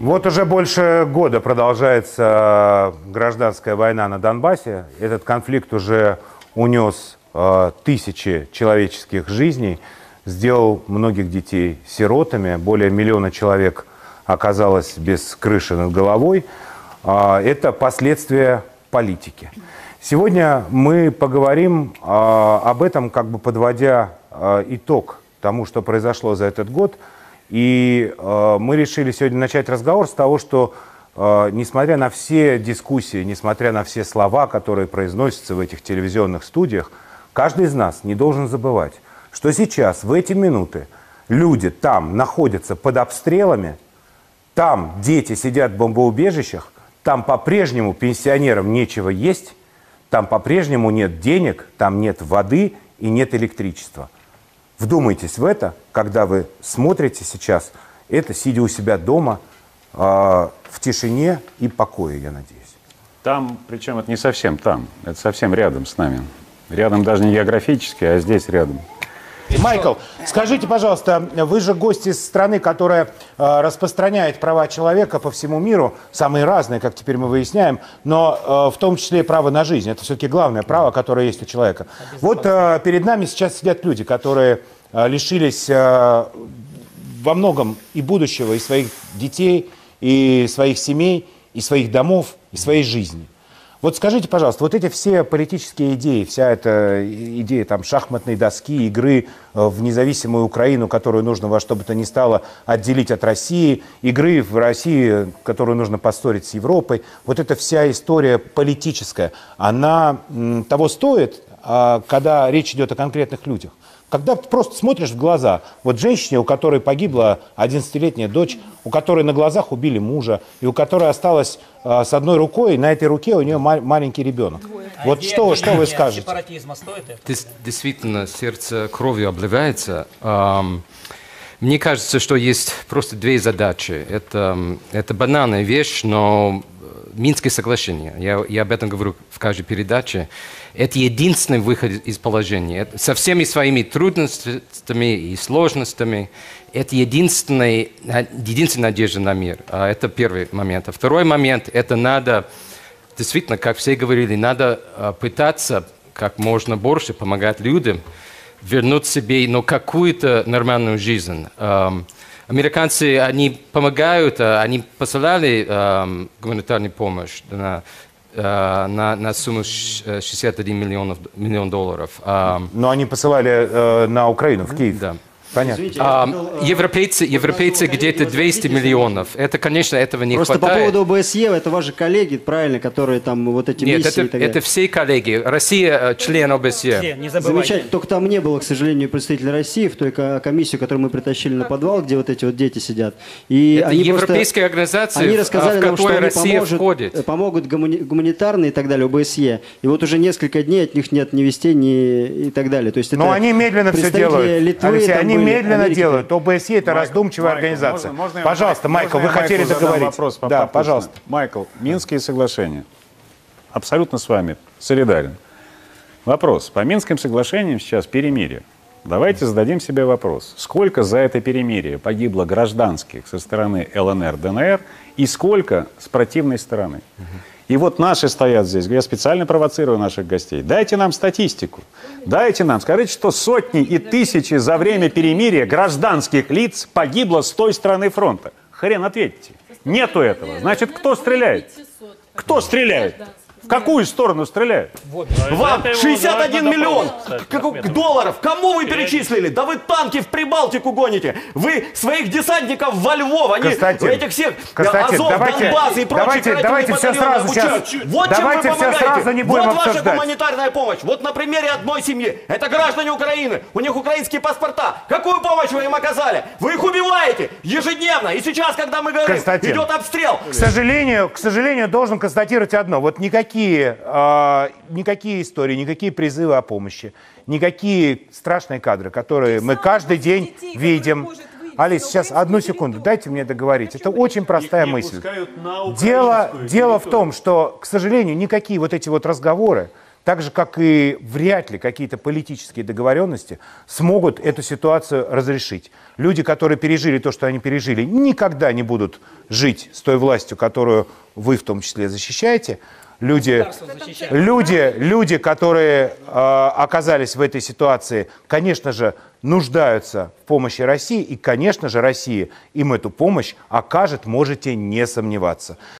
Вот уже больше года продолжается гражданская война на Донбассе. Этот конфликт уже унес тысячи человеческих жизней, сделал многих детей сиротами, более 1 миллиона человек оказалось без крыши над головой. Это последствия политики. Сегодня мы поговорим об этом, как бы подводя итог тому, что произошло за этот год. И мы решили сегодня начать разговор с того, что, несмотря на все дискуссии, несмотря на все слова, которые произносятся в этих телевизионных студиях, каждый из нас не должен забывать, что сейчас, в эти минуты, люди там находятся под обстрелами, там дети сидят в бомбоубежищах, там по-прежнему пенсионерам нечего есть, там по-прежнему нет денег, там нет воды и нет электричества. Вдумайтесь в это, когда вы смотрите сейчас это, сидя у себя дома, в тишине и покое, я надеюсь. Там, причем это не совсем там, это совсем рядом с нами. Рядом даже не географически, а здесь рядом. Майкл, скажите, пожалуйста, вы же гость из страны, которая распространяет права человека по всему миру, самые разные, как теперь мы выясняем, но в том числе и право на жизнь. Это все-таки главное право, которое есть у человека. Вот перед нами сейчас сидят люди, которые лишились во многом и будущего, и своих детей, и своих семей, и своих домов, и своей жизни. Вот скажите, пожалуйста, вот эти все политические идеи, вся эта идея там, шахматной доски, игры в независимую Украину, которую нужно во что бы то ни стало отделить от России, игры в России, которую нужно поссорить с Европой, вот эта вся история политическая, она того стоит, когда речь идет о конкретных людях? Когда ты просто смотришь в глаза, вот женщине, у которой погибла 11-летняя дочь, у которой на глазах убили мужа, и у которой осталась с одной рукой, и на этой руке у нее маленький ребенок. Вот что вы скажете? Действительно, сердце кровью обливается. Мне кажется, что есть просто две задачи. Это банальная вещь, но Минское соглашение, я об этом говорю в каждой передаче, это единственный выход из положения. Со всеми своими трудностями и сложностями, это единственная надежда на мир. Это первый момент. А второй момент, это надо, действительно, как все говорили, надо пытаться как можно больше помогать людям вернуть себе какую-то нормальную жизнь. Американцы, они помогают, они посылали гуманитарную помощь на сумму 61 миллион долларов. Но они посылали на Украину, в Киев. Да. Понятно. Европейцы где-то 200 миллионов. Это, конечно, этого не просто хватает. Просто по поводу ОБСЕ, это ваши коллеги, правильно, которые там вот эти миссии и так далее. Это все коллеги. Россия член ОБСЕ. Замечательно. Только там не было, к сожалению, представителя России в той комиссии, которую мы притащили на подвал, где вот эти вот дети сидят. И это они европейская организация, они рассказали в нам, что которой они Россия входит. помогут гуманитарные и так далее, ОБСЕ. И вот уже несколько дней от них нет ни вестей, ни и так далее. То есть но они медленно все делают. Литвы, Алексей, они медленно Америки делают. ОБСЕ – это раздумчивая организация. Пожалуйста, Майкл, вы хотели договорить. Вопрос да, пожалуйста. Майкл, Минские соглашения. Абсолютно с вами солидарен. Вопрос. По Минским соглашениям сейчас перемирие. Давайте зададим себе вопрос. Сколько за это перемирие погибло гражданских со стороны ЛНР, ДНР и сколько с противной стороны? И вот наши стоят здесь, я специально провоцирую наших гостей. Дайте нам статистику. Дайте нам, скажите, что сотни и тысячи за время перемирия гражданских лиц погибло с той стороны фронта. Хрен ответьте. Нету этого. Значит, кто стреляет? Кто стреляет? В какую сторону стреляют? Вам 61 миллион долларов. Кому вы перечислили? Да вы танки в Прибалтику гоните. Вы своих десантников во Львов. Они этих всех Азов, Донбасс и прочие давайте все сразу обучают. сейчас. Вот чем вы помогаете. Вот ваша гуманитарная помощь. Вот на примере одной семьи. Это граждане Украины. У них украинские паспорта. Какую помощь вы им оказали? Вы их убиваете ежедневно. И сейчас, когда мы говорим, идет обстрел. К сожалению, должен констатировать одно. Вот никакие истории, никакие призывы о помощи, никакие страшные кадры, которые мы каждый день видим. Алис, сейчас одну секунду, дайте мне договорить. Это очень простая мысль. Дело в том, что, к сожалению, никакие вот эти вот разговоры, так же, как и вряд ли какие-то политические договоренности смогут эту ситуацию разрешить. Люди, которые пережили то, что они пережили, никогда не будут жить с той властью, которую вы в том числе защищаете. Люди, которые оказались в этой ситуации, конечно же, нуждаются в помощи России, и, конечно же, Россия им эту помощь окажет, можете не сомневаться.